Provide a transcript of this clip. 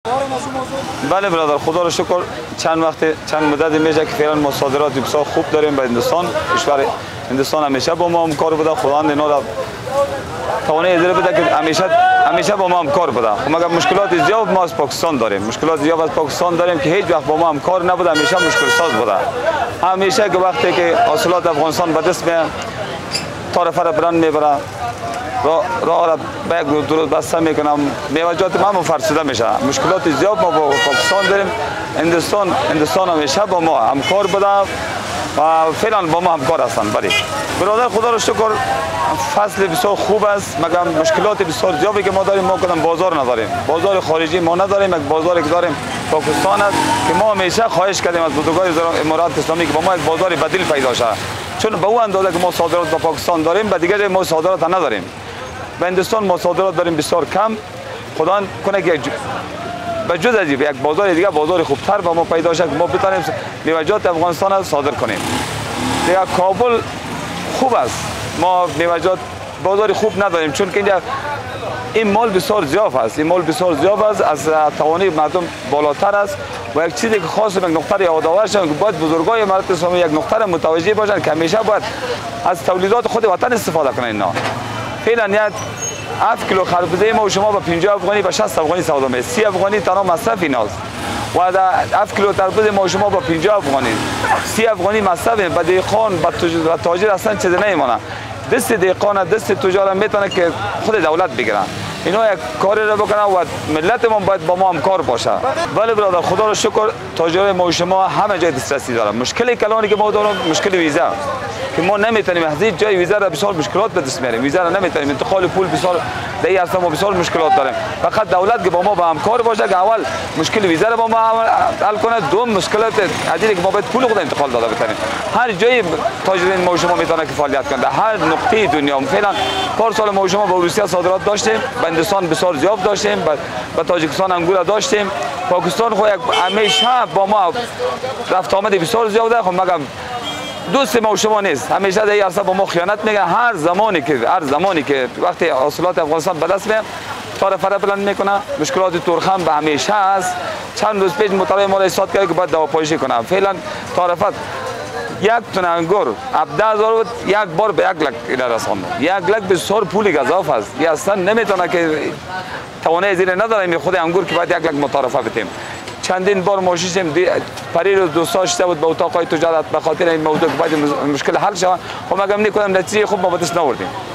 بله برادر، خدا رو شکر چند مدت میشه که فعلا ما صادرات بسیار خوب داریم به هندوستان. کشور هندوستان همیشه با ما همکار بوده. خدا اینا را توانایی اداره بده که همیشه با ما همکار بوده. مگر مشکلات زیاد ما از پاکستان داریم. مشکلات زیاد از پاکستان داریم که هیچ وقت با ما همکار نبوده، همیشه مشکل ساز بوده. همیشه که وقتی که حاصلات افغانستان به دست میاد طرف را برند میبره، راه را به یک روز دو روز بسته میکنم، میوجات ما فرسوده میشه. مشکلات زیاد ما با پاکستان داریم. هندوستان همیشه با ما همکار بوده و فعلا با ما همکار هستند. بله برادر، خدا رو شکر فصل بسیار خوب است، مگر مشکلات بسیار زیادی که ما داریم. ما کدام بازار نداریم، بازار خارجی ما نداریم. یک بازاری که داریم پاکستان است که ما همیشه خواهش کردیم از بزرگان امارات اسلامی که با ما یک بازار بدیل پیدا شه، چون به اون اندازه که ما صادرات به پاکستان داریم به دیگه ما صادرات نداریم. به هندوستان ما صادرات داریم بسیار کم. خدا کنه که به جز از یک بازار دیگه بازار خوبتر با ما پیدا شه که ما بتونیم میوه‌جات افغانستان را صادر کنیم. دیگه کابل خوب است، ما میوه‌جات بازار خوب نداریم، چون که اینجا این مال بسیار زیاد است. این مال بسیار زیاد است، از توانایی مردم بالاتر است و یک چیزی که خاص به یک نقطه یادآور شد که باید بزرگای امارات اسلامی یک نقطه متوجه باشند که همیشه باید از تولیدات خود وطن استفاده کنند. اینا فعلا 7 کیلو خربزه ما و شما با 50 افغانی به 60 افغانی سودا میشه. 30 افغانی تنها مصرف ایناست و 7 کیلو تربوز ما و شما با 50 افغانی 30 افغانی مصرف. به دیقان به تاجر اصلا چیزی نمیمونه. دست دیقان دست تجار میتونه که خود دولت بگیرن. اینا یک کاری را بکنن و ملت ما باید با ما همکار باشه. ولی برادر، خدا رو شکر تاجر ما و شما همه جای دسترسی دارن. مشکلی کلانی که ما داریم مشکل ویزا که ما نمیتونیم از هیچ جای ویزا را بسیار مشکلات به دست میاریم. ویزا را نمیتونیم، انتقال پول بسیار دیگه اصلا ما بسیار مشکلات داریم. فقط دولت که با ما با همکار باشه که اول مشکل ویزا را با ما حل کنه، دوم مشکلات عدیدی که ما باید پول خود انتقال داده بتونیم. هر جای تاجرین ما و شما میتونه که فعالیت کنه، هر نقطه دنیا. فعلا پارسال ما و شما با روسیه صادرات داشتیم، به هندوستان بسیار زیاد داشتیم، به تاجیکستان انگور داشتیم. پاکستان خو همیشه با ما رفت آمد بسیار زیاده. خب مگم دوست ما و شما نیست، همیشه در عرصه با ما خیانت میگه. هر زمانی که وقتی حاصلات افغانستان به دست میاد طرف را بلند میکنه. مشکلات تورخم به همیشه است. چند روز پیش مطالعه ما را ایستاد کرد که باید دواپایشی کنه. فعلا طرفت یک تن انگور 17000 بود، یک بار به 1 لک اینا رساند. 1 لک بسیار پولی گزاف است. یا اصلا نمیتونه که توانایی زیر نداریم خود انگور که باید 1 لک متعارفه بتیم. چندین بار ماشیشیم پری روز دوستا شده بود به اتاقای تجارت به خاطر این موضوع که باید مشکل حل شود. خب مگم نکنم نتیجه خوب ما به دست نوردیم.